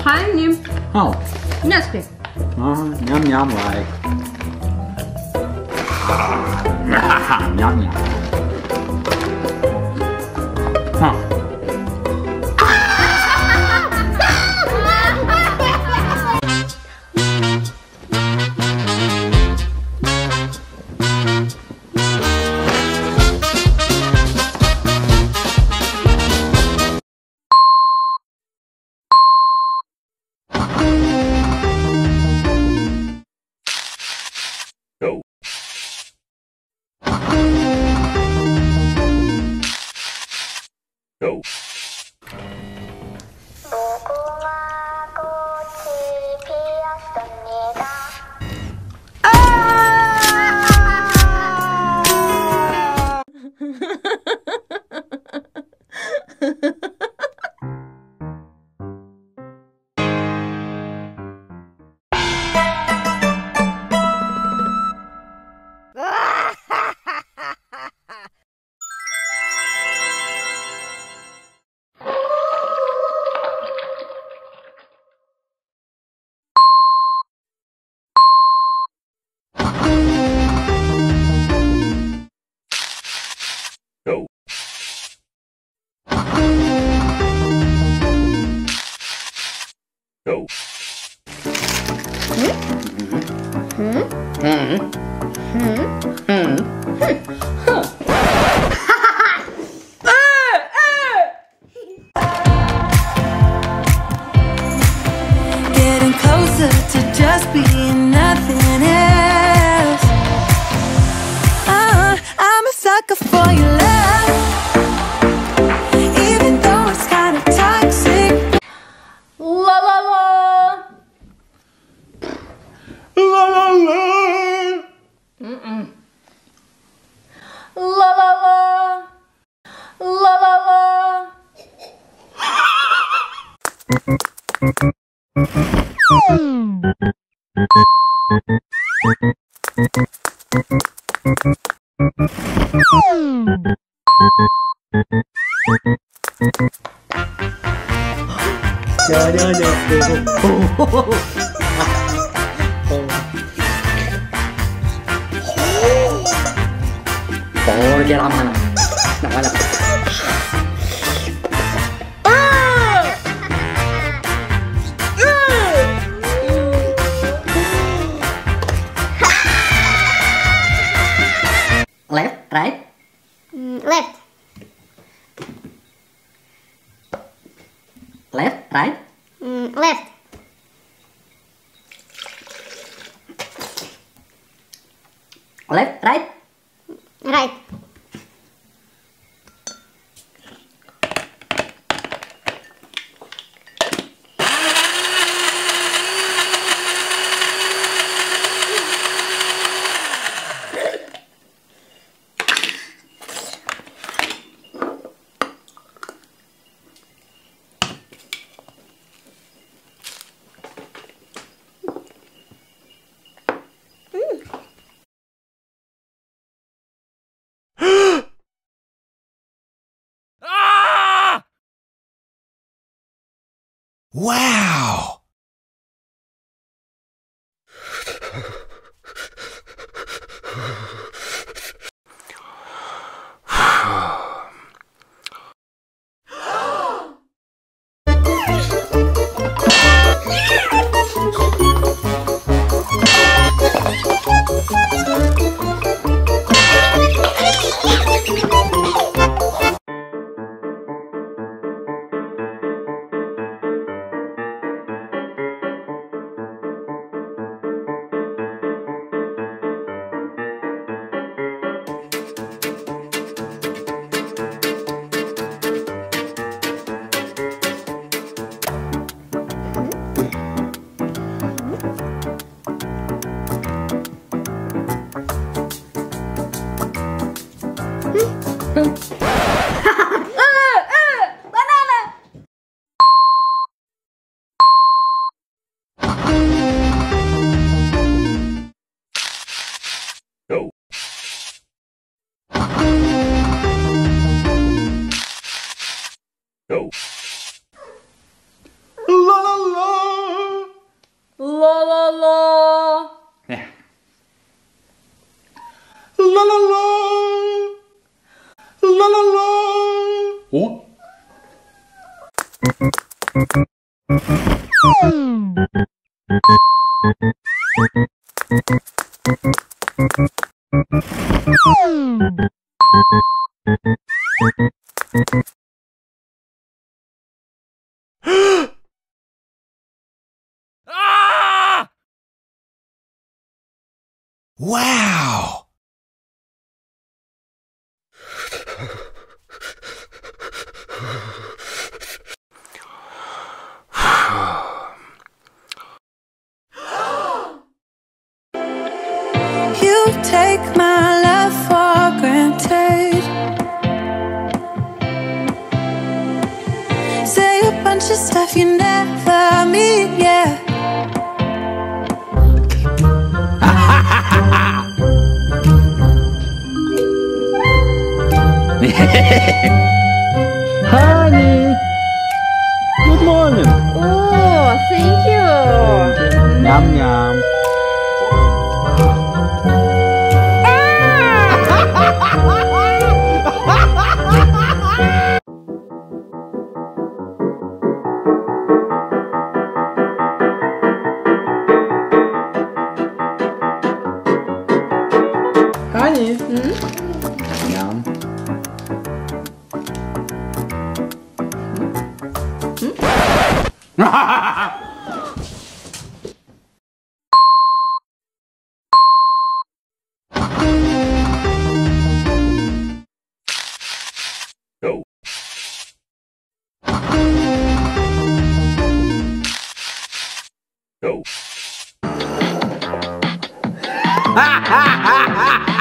하임님. 안녕하세요. Nhâm lại. Nhâm. Go. Go. Getting closer to just being nothing else. I'm a sucker for your love, even though it's kind of toxic. La la la. La la la. La la la. La la la. Por cái lắm anh. Nói là left, right. Left. Left, right. Left. Left, right. Right. Wow! Banana. Go. Go. La la la. 어? Wow! You take my love for granted. Say a bunch of stuff you never mean, yeah. Honey! Good morning! Oh, thank you. Yum yum. Honey! Yum. Go. Go.